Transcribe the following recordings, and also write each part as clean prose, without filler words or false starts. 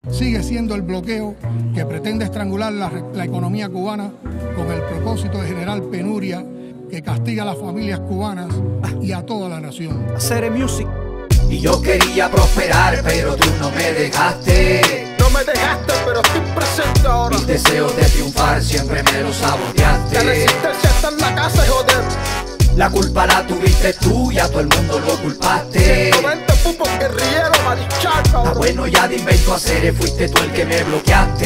sigue siendo el bloqueo que pretende estrangular la economía cubana con el propósito de generar penuria que castiga a las familias cubanas y a toda la nación. Hacer music. Y yo quería prosperar, pero tú no me dejaste. No me dejaste, pero estoy presente ahora. Mis deseos de triunfar siempre me los saboteaste. La resistencia está en la casa, joder. La culpa la tuviste tú y a todo el mundo lo culpaste. 120 pupos guerrilleros, marichal, cabrón. Bueno, ya de invento a serie fuiste tú el que me bloqueaste.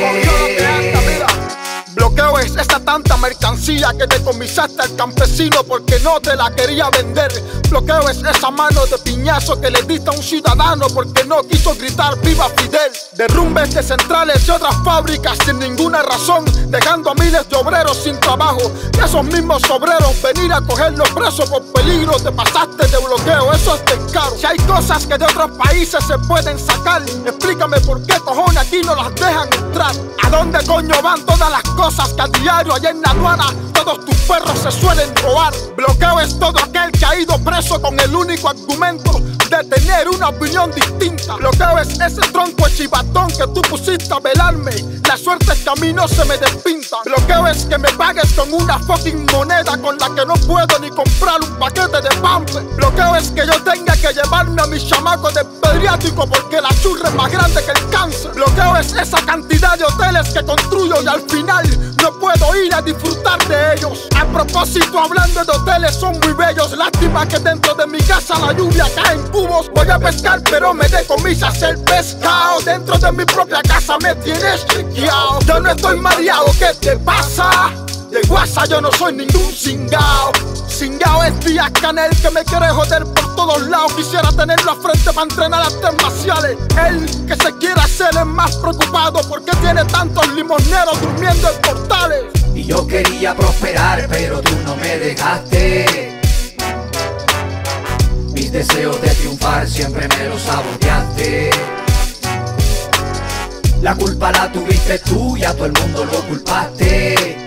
Mira. Bloqueo es esa tanta mercancía que decomisaste al campesino porque no te la quería vender. Bloqueo es esa mano de piñazo que le diste a un ciudadano porque no quiso gritar ¡Viva Fidel! Derrumbes de centrales y otras fábricas sin ninguna razón, dejando a miles de obreros sin trabajo. Y esos mismos obreros venir a cogerlos presos por peligro, te pasaste de bloqueo, eso es descaro. Si hay cosas que de otros países se pueden sacar, explícame por qué cojones aquí no las dejan entrar. ¿A dónde coño van todas las cosas que a diario allá en la aduana todos tus perros se suelen robar? Bloqueo es todo aquel que ha ido preso con el único argumento de tener una opinión distinta. Bloqueo es ese tronco de chivatón que tú pusiste a velarme. La suerte es que a mí no se me despinta. Bloqueo es que me pagues con una fucking moneda con la que no puedo ni comprar un paquete de pampe. Bloqueo es que yo tenga que llevarme a mis chamacos del pediátrico porque la churra es más grande que el cáncer. Bloqueo es esa cantidad de hoteles que construyo y al final no puedo ir a disfrutar de ellos. A propósito, hablando de hoteles, son muy bellos. Lástima que dentro de mi casa la lluvia cae en cubos. Voy a pescar pero me decomisas el pescado. Dentro de mi propia casa me tienes chequeado. Yo no estoy mareado, ¿qué te pasa? De guasa yo no soy ningún cingao. Cingao es Díaz Canel que me quiere joder por todos lados. Quisiera tenerlo a frente para entrenar artes marciales. Él que se quiere hacer el más preocupado porque tiene tantos limoneros durmiendo en portales. Y yo quería prosperar, pero tú no me dejaste. Mis deseos de triunfar siempre me los saboteaste. La culpa la tuviste tú y a todo el mundo lo culpaste.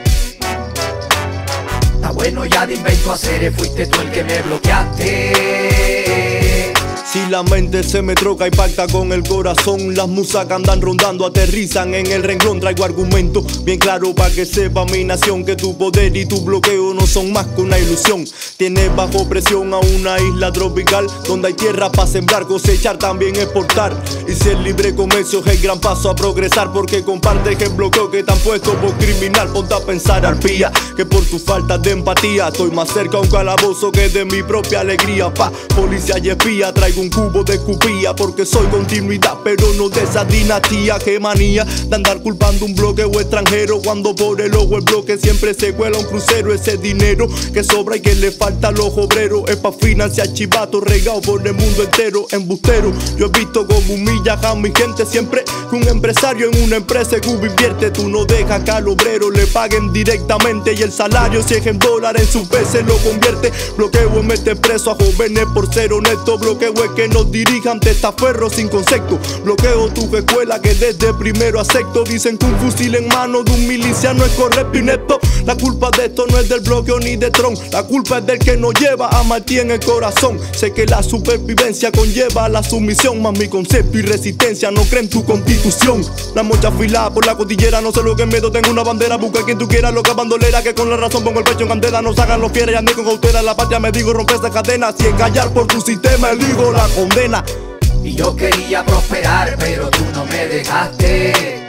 Está bueno ya de invento a serie fuiste tú el que me bloqueaste. Si la mente se me troca y pacta con el corazón, las musas que andan rondando aterrizan en el renglón. Traigo argumento bien claro para que sepa mi nación que tu poder y tu bloqueo no son más que una ilusión. Tienes bajo presión a una isla tropical donde hay tierra para sembrar, cosechar, también exportar. Y si el libre comercio es el gran paso a progresar, porque compartes el bloqueo que te han puesto por criminal. Ponte a pensar, arpía, que por tu falta de empatía estoy más cerca a un calabozo que de mi propia alegría. Policía y espía, traigo un cubo de escupía porque soy continuidad pero no de esa dinastía. Qué manía de andar culpando un bloqueo extranjero cuando por el ojo el bloque siempre se cuela un crucero. Ese dinero que sobra y que le falta a los obreros es pa' financiar chivatos regados por el mundo entero. Embustero, yo he visto como humillan a mi gente siempre que un empresario en una empresa que invierte. Tú no dejas que al obrero le paguen directamente y el salario si es en dólares en sus veces lo convierte. Bloqueo es meter preso a jóvenes por ser honesto. Bloqueo es que nos dirijan testaferros sin concepto. Bloqueo tu escuela que desde primero a sexto dicen que un fusil en mano de un miliciano es correcto y inepto. La culpa de esto no es del bloqueo ni de Tron, la culpa es del que nos lleva a Martí en el corazón. Sé que la supervivencia conlleva la sumisión, más mi concepto y resistencia no creen tu constitución. La mocha afilada por la cordillera, no sé lo que es miedo, tengo una bandera, busca a quien tú quieras, loca bandolera, que con la razón pongo el pecho en candela. No hagan los fieres y andé con cautela, la patria me digo rompe esa cadena, si es callar por tu sistema elijo la condena. Y yo quería prosperar, pero tú no me dejaste.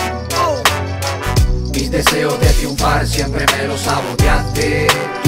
Mis deseos de triunfar siempre me los saboteaste.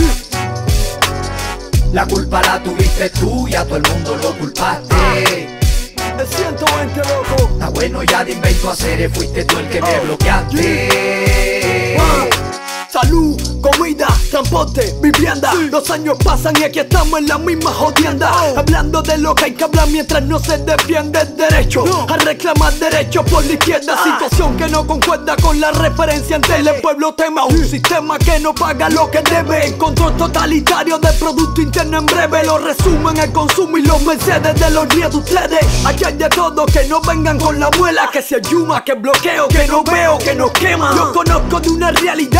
La culpa la tuviste tú y a todo el mundo lo culpaste. El 120 loco. Está bueno ya de invento a serie fuiste tú el que me bloqueaste. Salud, comida, transporte, vivienda. Los años pasan y aquí estamos en la misma jodienda. Hablando de lo que hay que hablar mientras no se defiende el derecho a reclamar derechos por la izquierda. Situación que no concuerda con la referencia ante el pueblo tema. Un sistema que no paga lo que debe. El control totalitario del producto interno en breve. Lo resumen el consumo y los mercedes de los días de ustedes. Aquí hay de todo, que no vengan con la muela. Que se ayuma, que bloqueo, que no veo, que nos quema. Yo conozco de una realidad que no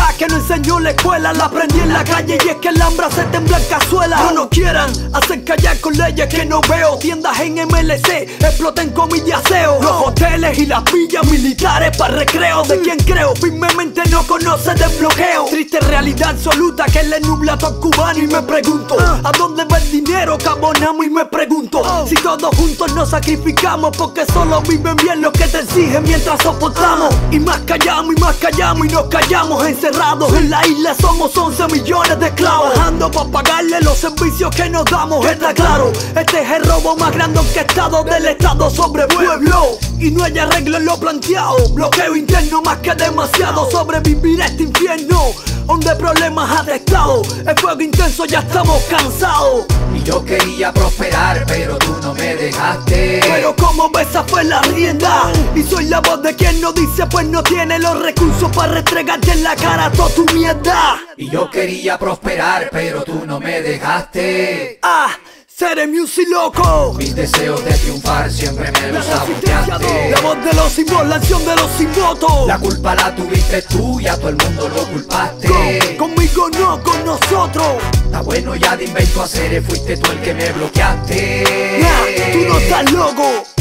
enseñó la escuela, la aprendí en la calle y es que el hambre se tembla en cazuela. No nos quieran hacer callar con leyes que no veo. Tiendas en MLC exploten comillas aseo. Los hoteles y las villas militares para recreo. De quien creo firmemente no conoce desbloqueo. Triste realidad absoluta que le nubla a todo cubano. Y me pregunto, ¿a dónde va el dinero que abonamos? Y me pregunto, si todos juntos nos sacrificamos, porque solo viven bien los que te exigen mientras soportamos. Y más callamos y nos callamos encerrados. En la isla somos 11 millones de esclavos, trabajando para pagarle los servicios que nos damos. Está claro, este es el robo más grande orquestado del Estado sobre pueblo. Y no hay arreglo en lo planteado. Bloqueo interno más que demasiado. Sobrevivir a este infierno donde problemas atestados. El fuego intenso, ya estamos cansados. Y yo quería prosperar, pero tú no me dejaste. Pero como ves, esa fue la rienda. Y soy la voz de quien no dice, pues no tiene los recursos para restregarte en la cara toda tu mierda. Y yo quería prosperar, pero tú no me dejaste. Seré music loco. Mis deseos de triunfar siempre me los saboteaste. La voz de los sin voz, la acción de los sin voto. La culpa la tuviste tú y a todo el mundo lo culpaste. Conmigo no, con nosotros. Está bueno ya de invento hacer, fuiste tú el que me bloqueaste. Tú no estás loco.